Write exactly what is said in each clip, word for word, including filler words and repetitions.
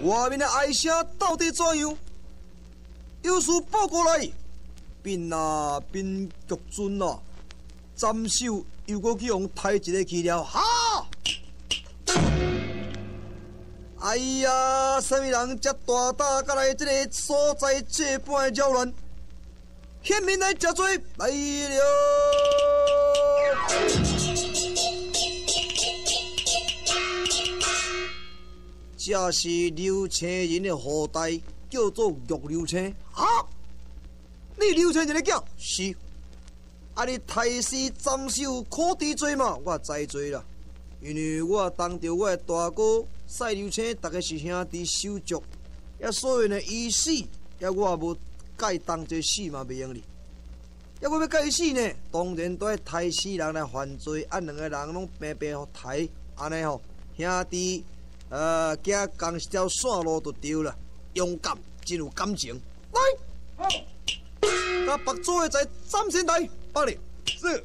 外面的哀声到底怎样？有事报过来。兵啊，兵局尊啊，斩首又搁去用抬一个去了，哈！哎呀，什么人这大胆甲来这个所在这般的扰乱？县民来吃罪来了！这是刘青人的后代，叫做玉刘青。啊！你刘青人的囝？是。啊，你抬死斩首可治罪嘛？我知罪啦，因为我当着我的大哥赛刘青，大家是兄弟手足，也所以呢，伊死，也我无该当这死嘛，袂用哩。也我要甲伊死呢，当然都要抬死人来犯罪，啊，两个人拢平平互抬，安尼吼，兄弟。呃，行共一条线路就对了，勇敢真有感情。来，甲白组的在站先台，八里是。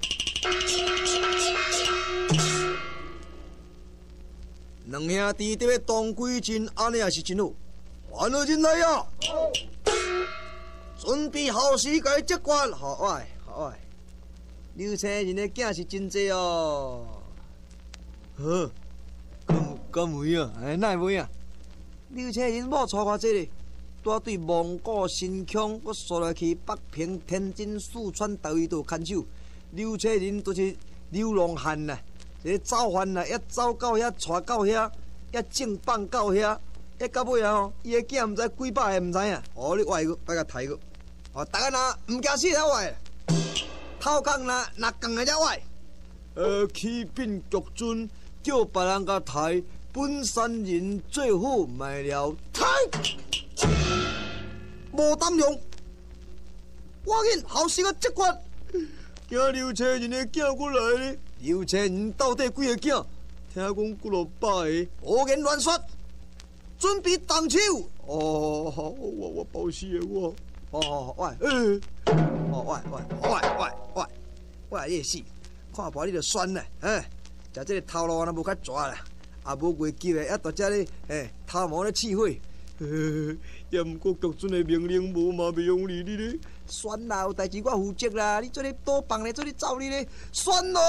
两兄弟伫要当归阵，安尼也是真好。欢乐进来呀！准备好时甲伊接管，好爱好爱。刘青人的囝是真济哦。好。敢有影？哎，哪会影？刘青人某娶偌济咧，带对蒙古、新疆，我刷落去北平、天津、四川，倒位都看守。刘青人都是流浪汉呐，一个走犯呐，一走到遐，带到遐，一正放到遐，一到尾啊吼，伊个囝毋知几百个毋知影，哦，你歪个，别甲抬个，哦，大家若毋惊死了歪，头壳若若降个了歪，呃，启禀局尊，叫别人甲抬。本山人最好卖了太，无胆量，我紧后生个接管，惊刘青人的囝过来咧。刘青人到底几个囝？听讲几落百个，胡言乱说，准备动手。哦，我我报死的我。哦，喂，呃，哦喂喂喂喂喂，我也死，看破你就酸啦，哎，食这个头路安尼无较抓啦。也无月吉的，还大只咧，诶，头毛咧刺火，也毋过局尊的命令无嘛袂用理你咧。算啦，有代志我负责啦。你做咧倒放咧，做咧走你咧，算咯。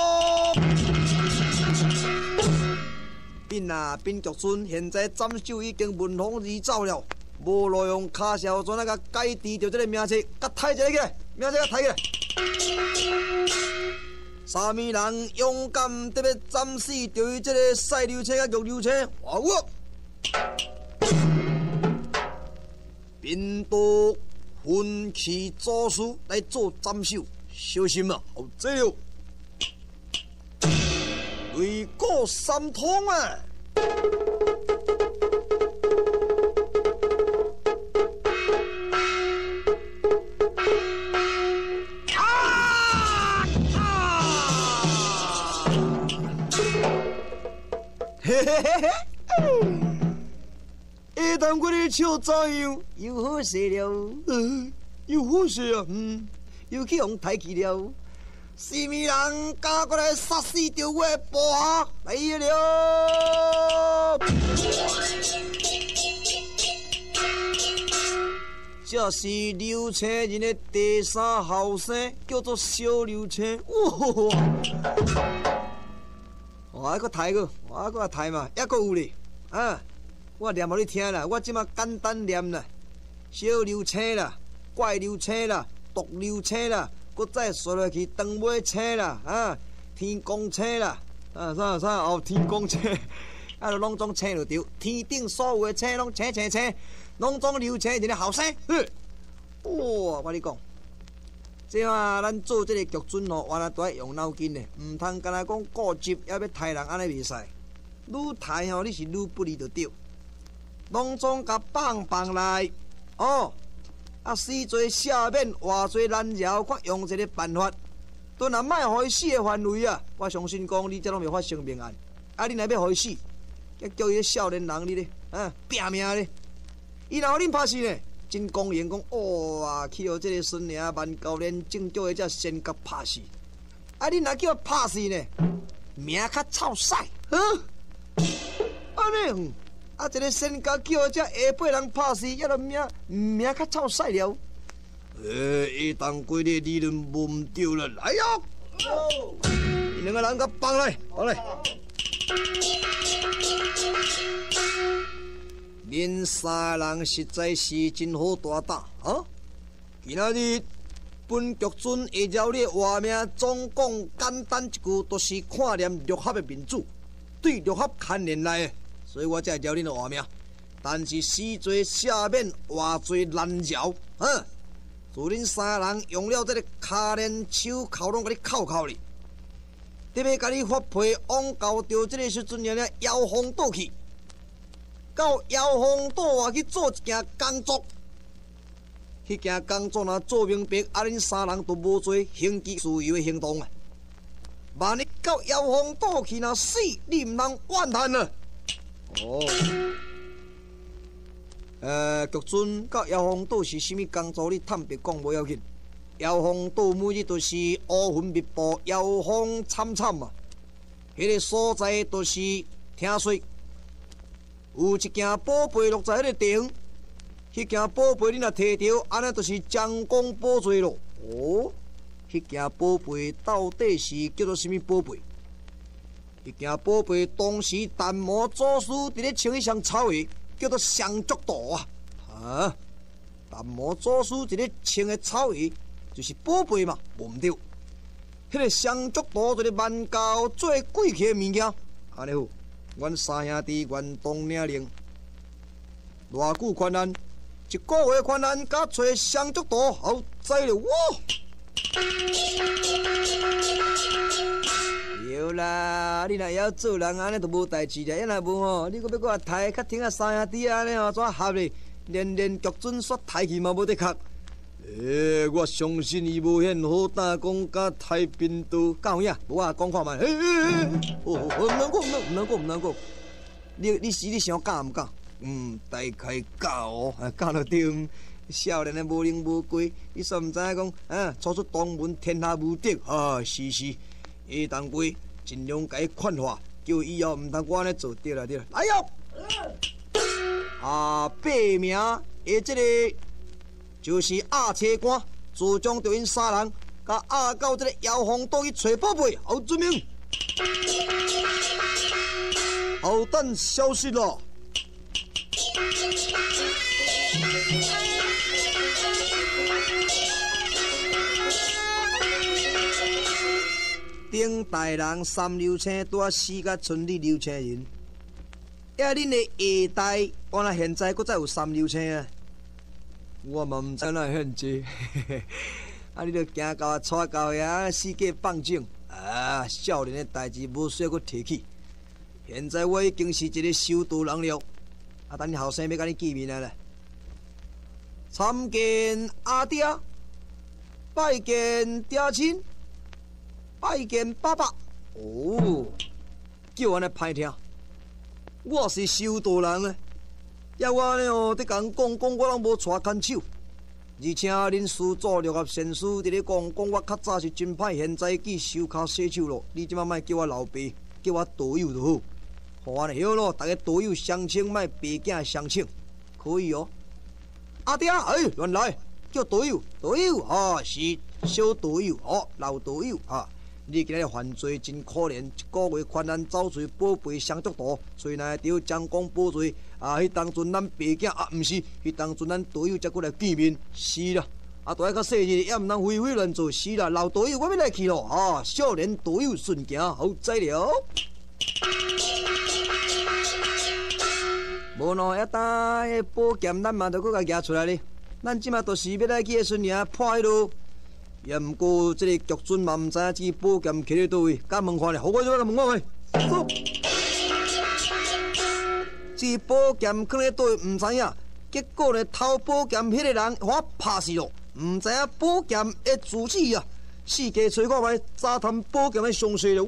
兵啊，兵局尊，现在斩首已经闻风而走了，无路用卡小砖啊，甲改治着这个名册，甲抬一个起来，名册甲抬起来。啥物人勇敢特别斩死着于这个赛流车甲玉流车？话我兵多分起组事来做斩首，小心啊！好这了，雷过三通啊！嘿嘿嘿嘿！下当我的笑怎样？又好势了，呃，又好势啊！嗯，又去用抬起了。什么人敢过来杀死着我的部下？来了！这是刘青人的第三后生，叫做小刘青。哇！我还阁抬个，我还阁抬嘛，还阁有咧，啊！我念互你听啦，我即马简单念啦，小溜车啦，怪溜车啦，毒溜车啦，搁再说落去长尾车啦，啊，天公车啦，啊啥啥哦，天公车，啊，拢总车就对，天顶所有的车拢车车车，拢总溜车人的后生，哇！我跟你讲。这啊，咱做这个局尊吼，原来都爱用脑筋的，唔通干那讲固执，还要杀人安尼袂使。愈杀吼，你是愈不利就对。拢总甲放放来，哦，啊死罪赦免，活罪难饶，我用一个办法，都若卖互伊死的范围啊，我相信讲你这拢袂发生命案。啊，你若要互伊死，要叫伊个少年人你咧，啊拼命咧，伊若互恁拍死呢？真公然讲，哇！去互这个孙娘万教练正叫伊只先甲拍死，啊！你若叫拍死呢，命较臭屎，啊！安尼， 啊，一个身高叫这下八人拍死，也著命命较臭屎了。诶，下当归的理论无毋对了，来哟！你两个人甲放来，放来。恁三个人实在是真好大胆啊！今仔日本局尊会照你的话命，总共简单一句，都是看念六合的民主，对六合牵连来的，所以我才会照恁的话命。但是死罪赦免，活罪难饶，嗯。自恁三个人用了这个卡连手铐，拢甲你铐铐哩，特别甲你发配往到着这个时阵，了摇风岛去，到摇风岛外去做一件工作。迄件工作若做明白，啊，恁三人都无做刑期自由的行动啊！万一到摇风岛去若死，你毋通怨叹啊！哦。呃，局尊到摇风岛是甚物工作？你坦白讲无要紧。摇风岛每日都是乌云密布，摇风惨惨嘛。迄个所在都是听说有一件宝贝落在迄个地方，迄件宝贝你若摕着，安尼就是将功补罪咯。哦，迄件宝贝到底是叫做甚物宝贝？迄件宝贝当时淡魔祖师伫咧穿迄双草鞋。叫做上足道啊！啊，淡魔祖师一个穿的草鞋，就是宝贝嘛，无毋对。迄个上足道就是万教做贵气的物件。安尼好，阮三兄弟愿同领令，偌久困难，一个月困难，甲找上足道，好栽了我。对啦，你若会晓做人，安尼就无代志了。要若无吼，你搁要搁抬较挺啊三兄弟安尼吼，怎合咧？连连局准煞抬去嘛无得壳。诶，我相信伊无遐好胆讲甲太平道，敢有影？无我讲看觅。诶诶诶，哦，毋能讲，毋能，毋能讲，毋能讲。你你是你想教毋教？嗯，大概教哦，教了对。少年的无能无贵，你煞毋知影讲，啊，初出东门，天下无敌啊！是是。下当归尽量甲伊劝化，叫以后毋通我安尼做，对啦对啦。来哟！啊，八名的这个就是押车官，自将着因三人，甲押到这个摇风岛去找宝贝，好准命。好等消息了。顶大人三流星拄啊死甲村里流星人，呀，恁的下代，我那现在搁再有三流星啊！我嘛毋知哪会遐济，啊，你著行到带到遐世界放纵啊！少年的代志无需要搁提起。现在我已经是一个修道人了，啊，等后生要甲你见面啊啦！参见阿爹，拜见爹亲。拜见爸爸。哦，叫安尼歹听。我是修道人啊，要我呢哦，得甲讲讲，我拢无带牵手。而且恁师祖六合仙师伫咧讲，讲我较早是真歹，现在去修骹洗手咯。你即摆莫叫我老爸，叫我道友就好。互安尼好咯，大家道友相称，莫爸囝相称，可以哦。阿爹，哎，原来叫道友，道友啊，是小道友哦，老道友啊。你今日犯罪真可怜，一个月困难走出宝贝上足大，所以呢着将功补罪。啊，迄当阵咱爸囝啊，毋是，迄当阵咱道友才过来见面，是啦。啊，大家较细日也毋通非非乱做，是啦。老道友我要来去咯，啊，少年道友顺行，好知了。无喏，一打迄宝剑，咱嘛着搁甲举出来咧。咱即马都是要来去个孙尔破迄落。也毋过，这个局尊嘛毋知影这宝剑徛咧倒位，甲问看咧，好我就来问我喂。走。这宝剑囥咧倒位，毋知影，结果呢偷宝剑迄个人，互我拍死咯，毋知影宝剑的主旨啊！四界找看觅，查探宝剑的详细了，哇！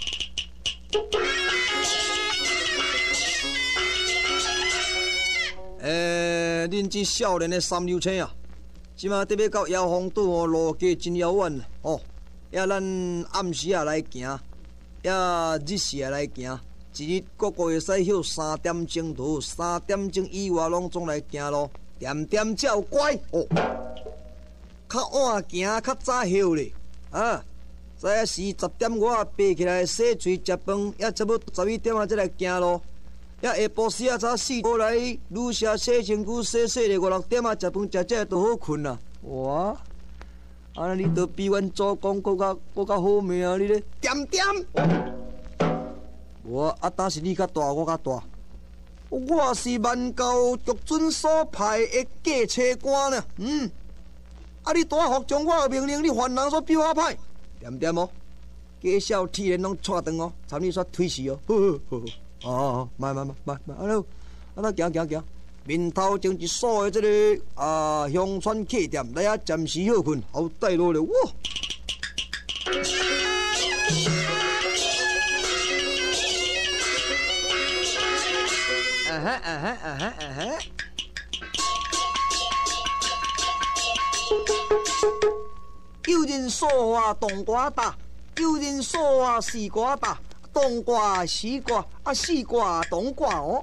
诶，恁这少年的三流星啊！即马得要到摇风岛哦，路途真遥远哦。也咱暗时啊来行，也日时啊来行， 一日个个会使休三点钟头，三点钟以外拢总来行路，点点才有乖哦。较晚行，较早休咧，啊！早时十点外爬起来洗喙食饭，也差不多十一点啊才来行路。也下晡时啊早四点来女舍洗身躯，洗洗咧五六点啊食饭食食就好困啦。哇！安尼你都比阮祖公搁较搁较好命啊！你咧点点。我啊，但是你较大，我较大。我是万教局准所派的驾车官呢。嗯，啊，你大服从我的命令，你犯人所比我歹。点点哦，驾校体能拢带断哦，参你煞推死哦。好好好，哦，慢慢慢慢慢，啊喽，啊啦，行行行，面头前一所的这个啊乡村客店，来啊暂时休困，好带路了。哇！啊哈啊哈啊哈啊哈！有人说我冬瓜打，有人说我西瓜打，冬瓜西瓜啊西瓜冬瓜哦。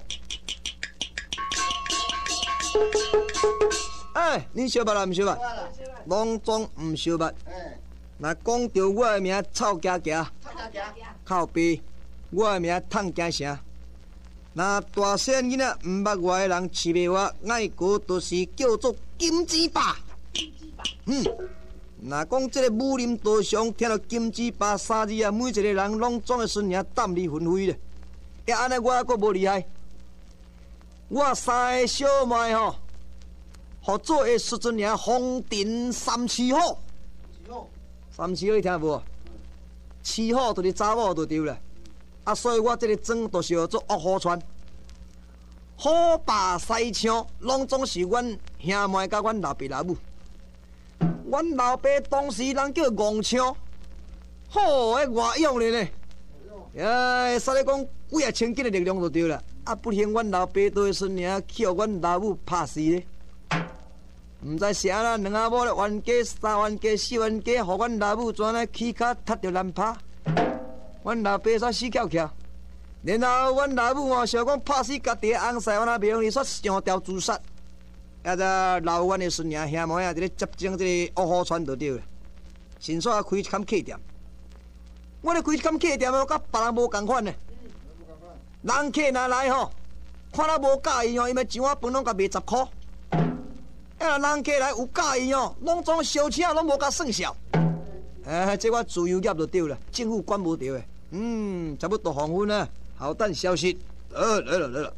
哎，你小捌啦？唔小捌？拢总唔小捌。若讲到我的名臭夹夹，靠背，我的名烫夹声。那大细囡仔唔捌我的人，饲袂我，爱国都是叫做金鸡爸。嗯，若讲这个武林道上听到金鸡爸三字啊，每一个人拢总会顺名胆力纷飞咧。也安尼我还阁无厉害，我三个小妹吼，合作的时阵尔风尘三七好。三七好你听无？七好就是查某就对了。啊，所以我这个装就是叫做恶虎川，虎爸西枪，拢总是阮兄妹甲阮老爸老母。阮老爸当时人叫戆枪，好诶外用咧呢。哎，煞咧讲几啊千斤的力量就对了。啊，不幸阮老爸倒的孙尔去互阮老母拍死咧。毋知是安怎两阿某咧冤家、三冤家、四冤家，互阮老母怎来起骹踢着难拍。阮老爸煞死翘翘，然后阮老母哦想讲拍死家己的翁婿，我那袂用哩，煞上吊自杀。也则老阮的孙仔兄妹啊，伫咧接种这个恶虎川就对了。新煞开一间客店，我咧开一间客店哦，甲别人无共款呢。人客若来吼，看咱无介意哦，因为一碗饭拢甲卖十箍。啊，人客来有介意哦，拢总烧钱拢无甲算数。哎，这我自由业就对了，政府管无着的。嗯，差不多黄昏啊，好等消息。呃，来了来了。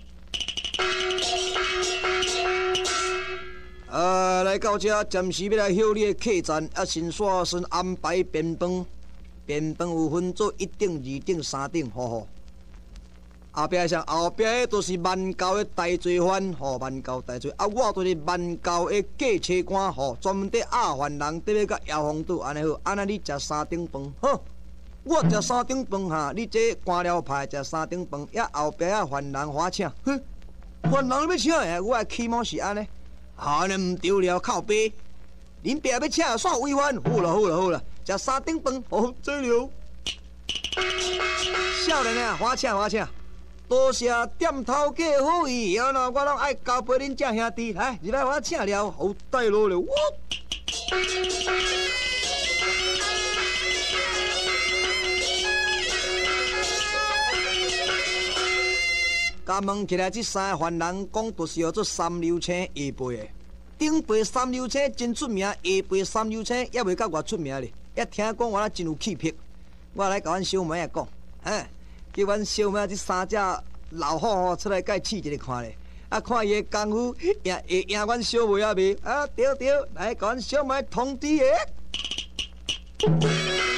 啊，来到这，暂时要来休你的客栈，啊，先煞先安排便饭。便饭有分做一顶、二顶、三顶，吼吼。后壁像后壁的都是万教的大罪犯，吼万教大罪。啊，我就是万教的驾车官，吼专门伫压犯人，伫要甲摇风赌，安尼好。安尼你食三顶饭，好。我食三顶饭哈，你这官僚派食三顶饭，也后壁啊犯人花请，哼，犯人要请诶，我的起码是安尼，安尼唔对了，靠背，恁爸要请煞违反，好啦好啦好啦，食三顶饭，哦，这了。少年啊，花请花请，多谢店头家好意，后呢我拢爱交陪恁这兄弟，来入来我请了，好带路了，我。甲问起来，这三个犯人讲，就是叫做三流青下辈的。顶辈三流青真出名，下辈三流青也袂甲我出名咧。也听讲我真有气魄，我来甲阮小妹仔讲，哎，叫阮小妹仔这三只老虎吼出来甲伊试一个看咧。啊，看伊的功夫赢会赢阮小妹仔袂？啊，对对，来甲阮小妹通知个。